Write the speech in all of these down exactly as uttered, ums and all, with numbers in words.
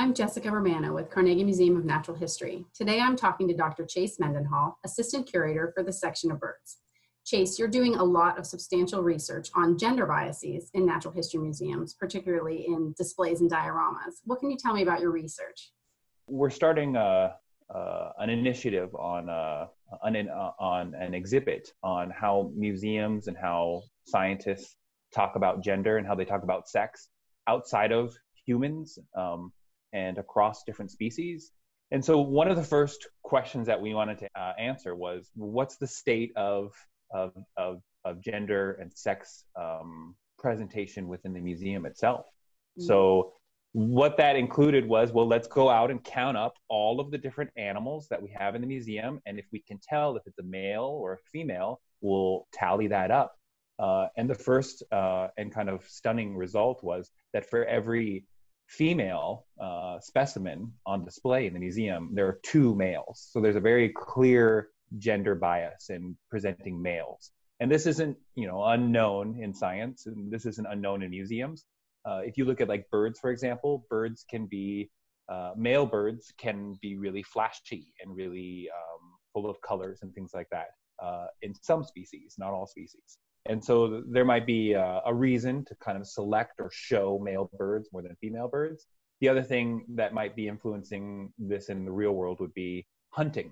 I'm Jessica Romano with Carnegie Museum of Natural History. Today I'm talking to Doctor Chase Mendenhall, Assistant Curator for the section of birds. Chase, you're doing a lot of substantial research on gender biases in natural history museums, particularly in displays and dioramas. What can you tell me about your research? We're starting uh, uh, an initiative on, uh, on, an, uh, on an exhibit on how museums and how scientists talk about gender and how they talk about sex outside of humans um, and across different species. And so one of the first questions that we wanted to uh, answer was, what's the state of, of, of, of gender and sex um, presentation within the museum itself? Mm-hmm. So what that included was, well, let's go out and count up all of the different animals that we have in the museum. And if we can tell if it's a male or a female, we'll tally that up. Uh, and the first uh, and kind of stunning result was that for every female uh, specimen on display in the museum, there are two males. So there's a very clear gender bias in presenting males. And this isn't, you know, unknown in science, and this isn't unknown in museums. Uh, if you look at like birds, for example, birds can be, uh, male birds can be really flashy and really um, full of colors and things like that uh, in some species, not all species. And so there might be a, a reason to kind of select or show male birds more than female birds. The other thing that might be influencing this in the real world would be hunting.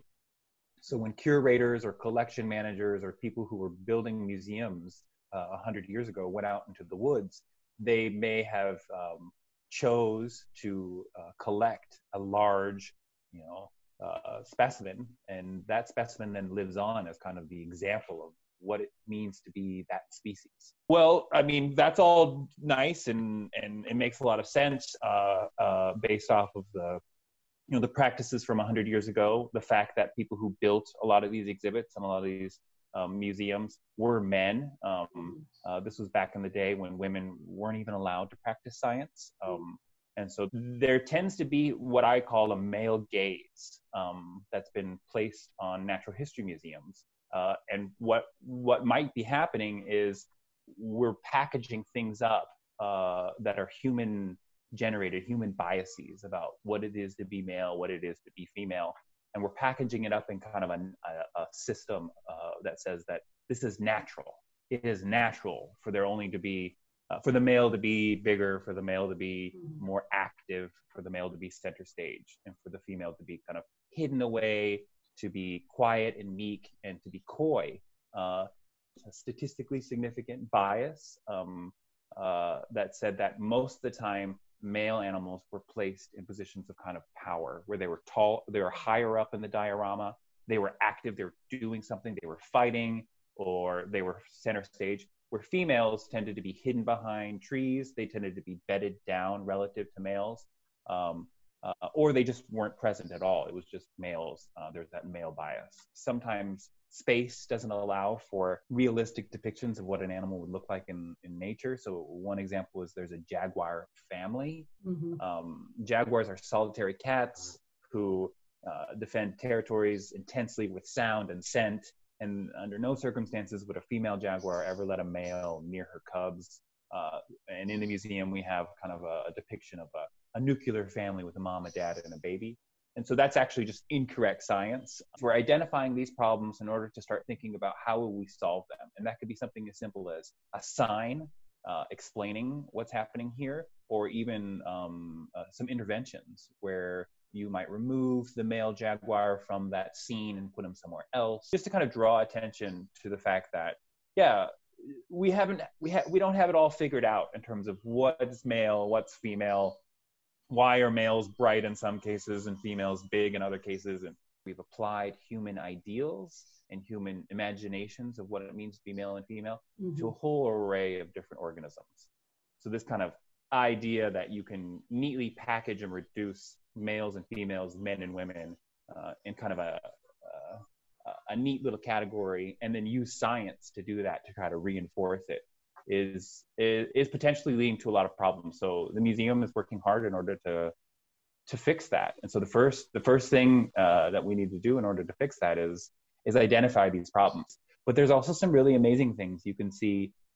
So when curators or collection managers or people who were building museums uh, one hundred years ago went out into the woods, they may have um, chose to uh, collect a large, you know, uh, specimen, and that specimen then lives on as kind of the example of what it means to be that species. Well, I mean, that's all nice and, and it makes a lot of sense uh, uh, based off of the, you know, the practices from one hundred years ago, the fact that people who built a lot of these exhibits and a lot of these um, museums were men. Um, uh, this was back in the day when women weren't even allowed to practice science. Um, and so there tends to be what I call a male gaze um, that's been placed on natural history museums. Uh, and what what might be happening is we're packaging things up uh, that are human generated, human biases about what it is to be male, what it is to be female. And we're packaging it up in kind of a, a, a system uh, that says that this is natural. It is natural for there only to be, uh, for the male to be bigger, for the male to be more active, for the male to be center stage, and for the female to be kind of hidden away, to be quiet and meek, and to be coy. Uh, a statistically significant bias um, uh, that said that most of the time male animals were placed in positions of kind of power, where they were tall, they were higher up in the diorama, they were active, they were doing something, they were fighting, or they were center stage, where females tended to be hidden behind trees, they tended to be bedded down relative to males. Um, Uh, or they just weren't present at all. It was just males. Uh, there's that male bias. Sometimes space doesn't allow for realistic depictions of what an animal would look like in, in nature. So one example is there's a jaguar family. Mm-hmm. Um, jaguars are solitary cats who uh, defend territories intensely with sound and scent. And under no circumstances would a female jaguar ever let a male near her cubs. Uh, and in the museum, we have kind of a, a depiction of a a nuclear family with a mom, a dad, and a baby. And so that's actually just incorrect science. We're identifying these problems in order to start thinking about how will we solve them. And that could be something as simple as a sign uh, explaining what's happening here, or even um, uh, some interventions where you might remove the male jaguar from that scene and put him somewhere else, just to kind of draw attention to the fact that, yeah, we haven't, we, ha- we don't have it all figured out in terms of what's male, what's female. Why are males bright in some cases and females big in other cases? And we've applied human ideals and human imaginations of what it means to be male and female mm-hmm. to a whole array of different organisms. So this kind of idea that you can neatly package and reduce males and females, men and women, uh, in kind of a, a, a neat little category, and then use science to do that to try to reinforce it, is, is is potentially leading to a lot of problems. So the museum is working hard in order to to fix that. And so the first the first thing uh, that we need to do in order to fix that is is identify these problems. But there's also some really amazing things you can see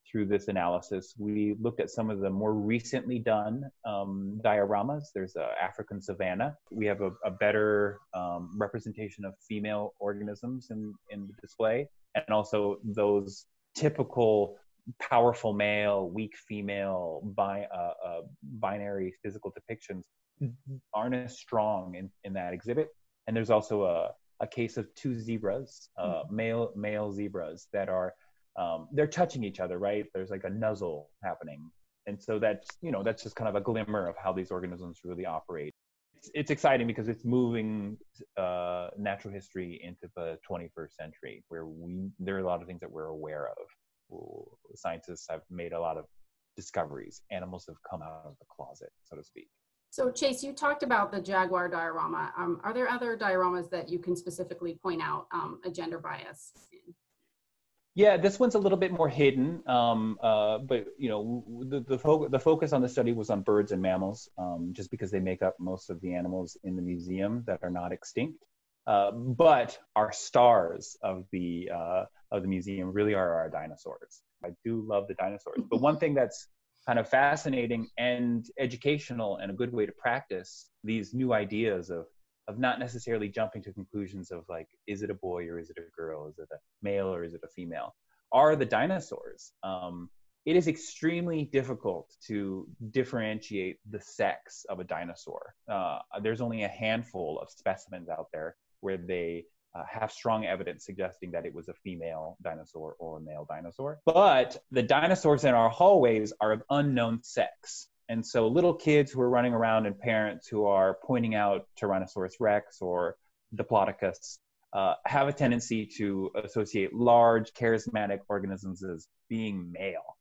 through this analysis. We looked at some of the more recently done um, dioramas. There's a African savanna. We have a, a better um, representation of female organisms in, in the display, and also those typical powerful male, weak female, bi- uh, uh, binary physical depictions aren't as strong in, in that exhibit. And there's also a, a case of two zebras, uh, male male zebras that are um, they're touching each other, right? There's like a nuzzle happening, and so that's you know that's just kind of a glimmer of how these organisms really operate. It's, it's exciting because it's moving uh, natural history into the twenty-first century, where we there are a lot of things that we're aware of. Scientists have made a lot of discoveries. Animals have come out of the closet, so to speak. So Chase, you talked about the jaguar diorama. Um, are there other dioramas that you can specifically point out um, a gender bias in? Yeah, this one's a little bit more hidden, um, uh, but you know the the, fo- the focus on the study was on birds and mammals, um, just because they make up most of the animals in the museum that are not extinct. Uh, but our stars of the uh, of the museum really are our dinosaurs. I do love the dinosaurs, but one thing that's kind of fascinating and educational and a good way to practice these new ideas of of not necessarily jumping to conclusions of like, is it a boy or is it a girl? Is it a male or is it a female? Are the dinosaurs. Um, it is extremely difficult to differentiate the sex of a dinosaur. Uh, there's only a handful of specimens out there where they uh, have strong evidence suggesting that it was a female dinosaur or a male dinosaur. But the dinosaurs in our hallways are of unknown sex. And so little kids who are running around and parents who are pointing out Tyrannosaurus rex or Diplodocus uh, have a tendency to associate large charismatic organisms as being male.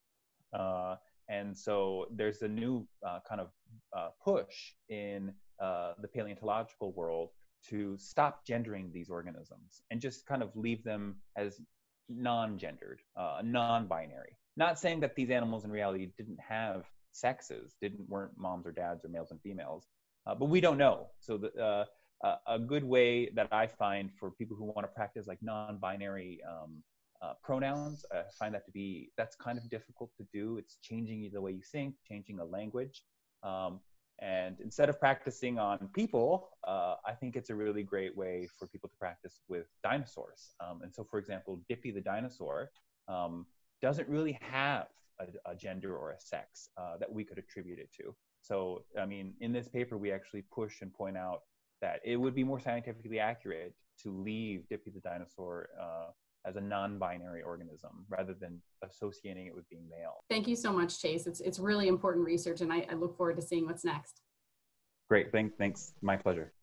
Uh, and so there's a new uh, kind of uh, push in uh, the paleontological world to stop gendering these organisms and just kind of leave them as non-gendered, uh, non-binary. Not saying that these animals in reality didn't have sexes, didn't weren't moms or dads or males and females, uh, but we don't know. So the, uh, uh, a good way that I find for people who want to practice like non-binary um, uh, pronouns, I find that to be, that's kind of difficult to do. It's changing the way you think, changing a language. Um, and instead of practicing on people, uh, I think it's a really great way for people to practice with dinosaurs. Um, and so, for example, Dippy the dinosaur um, doesn't really have a, a gender or a sex uh, that we could attribute it to. So, I mean, in this paper, we actually push and point out that it would be more scientifically accurate to leave Dippy the dinosaur uh, as a non-binary organism rather than associating it with being male. Thank you so much, Chase. It's, it's really important research, and I, I look forward to seeing what's next. Great, thanks, thanks. My pleasure.